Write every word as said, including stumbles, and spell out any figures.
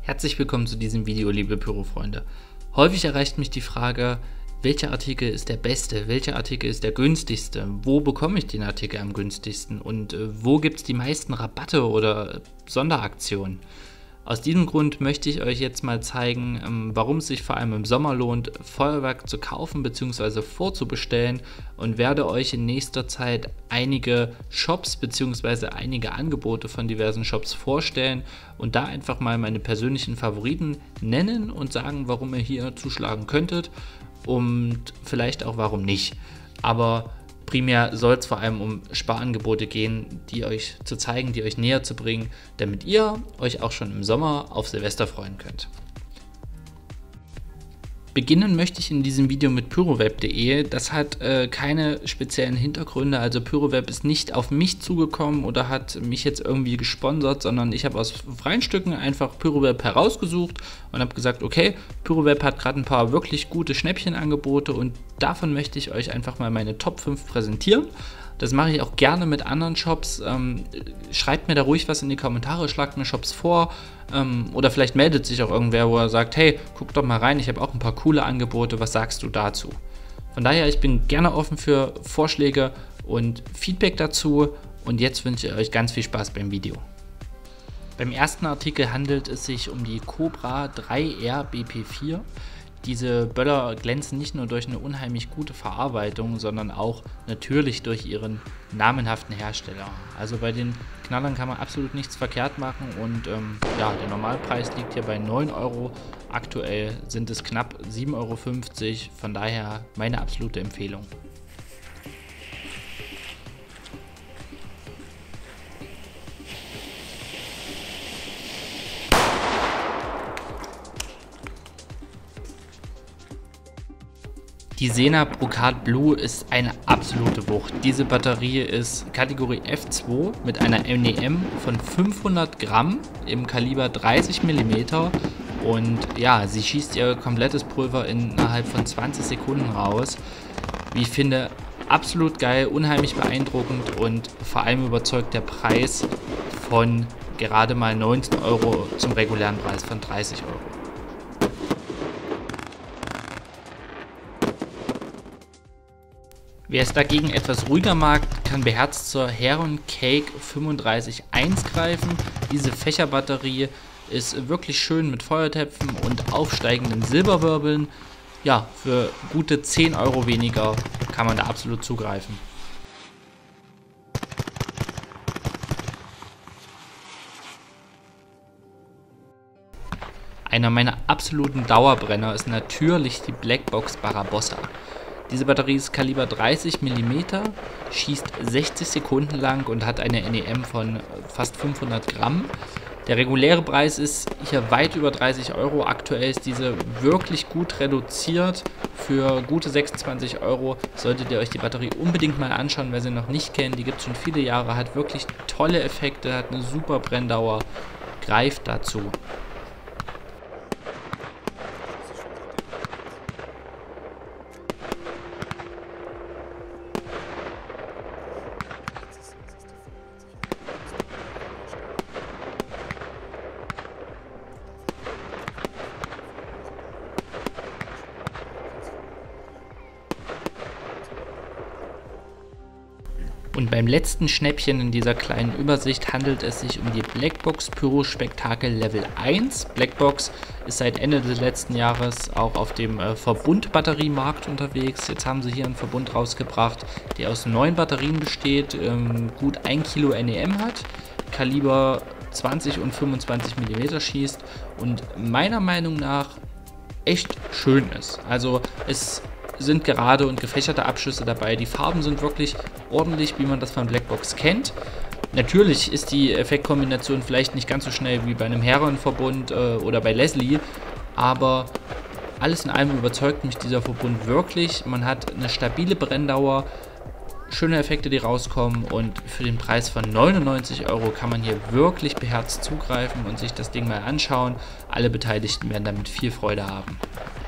Herzlich willkommen zu diesem Video, liebe Pyrofreunde. Häufig erreicht mich die Frage, welcher Artikel ist der beste, welcher Artikel ist der günstigste, wo bekomme ich den Artikel am günstigsten und äh, wo gibt es die meisten Rabatte oder Sonderaktionen. Aus diesem Grund möchte ich euch jetzt mal zeigen, ähm, warum es sich vor allem im Sommer lohnt, Feuerwerk zu kaufen bzw. vorzubestellen, und werde euch in nächster Zeit einige Shops bzw. einige Angebote von diversen Shops vorstellen und da einfach mal meine persönlichen Favoriten nennen und sagen, warum ihr hier zuschlagen könntet und vielleicht auch warum nicht. Aber primär soll es vor allem um Sparangebote gehen, die euch zu zeigen, die euch näher zu bringen, damit ihr euch auch schon im Sommer auf Silvester freuen könnt. Beginnen möchte ich in diesem Video mit pyroweb punkt de. Das hat äh, keine speziellen Hintergründe, also Pyroweb ist nicht auf mich zugekommen oder hat mich jetzt irgendwie gesponsert, sondern ich habe aus freien Stücken einfach Pyroweb herausgesucht und habe gesagt, okay, Pyroweb hat gerade ein paar wirklich gute Schnäppchenangebote und davon möchte ich euch einfach mal meine Top fünf präsentieren. Das mache ich auch gerne mit anderen Shops. Ähm, schreibt mir da ruhig was in die Kommentare, schlagt mir Shops vor ähm, oder vielleicht meldet sich auch irgendwer, wo er sagt, hey, guck doch mal rein, ich habe auch ein paar coole Angebote, was sagst du dazu? Von daher, ich bin gerne offen für Vorschläge und Feedback dazu, und jetzt wünsche ich euch ganz viel Spaß beim Video. Beim ersten Artikel handelt es sich um die Cobra drei R B P vier. Diese Böller glänzen nicht nur durch eine unheimlich gute Verarbeitung, sondern auch natürlich durch ihren namenhaften Hersteller. Also bei den Knallern kann man absolut nichts verkehrt machen und ähm, ja, der Normalpreis liegt hier bei neun Euro. Aktuell sind es knapp sieben Euro fünfzig, von daher meine absolute Empfehlung. Die Sena Brokat Blue ist eine absolute Wucht. Diese Batterie ist Kategorie F zwei mit einer N E M von fünfhundert Gramm im Kaliber dreißig Millimeter und ja, sie schießt ihr komplettes Pulver innerhalb von zwanzig Sekunden raus. Wie ich finde, absolut geil, unheimlich beeindruckend und vor allem überzeugt der Preis von gerade mal neunzehn Euro zum regulären Preis von dreißig Euro. Wer es dagegen etwas ruhiger mag, kann beherzt zur Heron Cake fünfunddreißig eins greifen. Diese Fächerbatterie ist wirklich schön mit Feuertöpfen und aufsteigenden Silberwirbeln. Ja, für gute zehn Euro weniger kann man da absolut zugreifen. Einer meiner absoluten Dauerbrenner ist natürlich die Blackbox Barabossa. Diese Batterie ist Kaliber dreißig Millimeter, schießt sechzig Sekunden lang und hat eine N E M von fast fünfhundert Gramm. Der reguläre Preis ist hier weit über dreißig Euro. Aktuell ist diese wirklich gut reduziert. Für gute sechsundzwanzig Euro solltet ihr euch die Batterie unbedingt mal anschauen, wer sie noch nicht kennt. Die gibt es schon viele Jahre, hat wirklich tolle Effekte, hat eine super Brenndauer. Greift dazu. Und beim letzten Schnäppchen in dieser kleinen Übersicht handelt es sich um die Blackbox Pyro Spektakel Level eins. Blackbox ist seit Ende des letzten Jahres auch auf dem äh, Verbund-Batteriemarkt unterwegs. Jetzt haben sie hier einen Verbund rausgebracht, der aus neun Batterien besteht, ähm, gut ein Kilo N E M hat, Kaliber zwanzig und fünfundzwanzig Millimeter schießt und meiner Meinung nach echt schön ist. Also es sind gerade und gefächerte Abschüsse dabei. Die Farben sind wirklich ordentlich, wie man das von Blackbox kennt. Natürlich ist die Effektkombination vielleicht nicht ganz so schnell wie bei einem Heron-Verbund äh, oder bei Leslie, aber alles in allem überzeugt mich dieser Verbund wirklich. Man hat eine stabile Brenndauer, schöne Effekte, die rauskommen, und für den Preis von neunundneunzig Euro kann man hier wirklich beherzt zugreifen und sich das Ding mal anschauen. Alle Beteiligten werden damit viel Freude haben.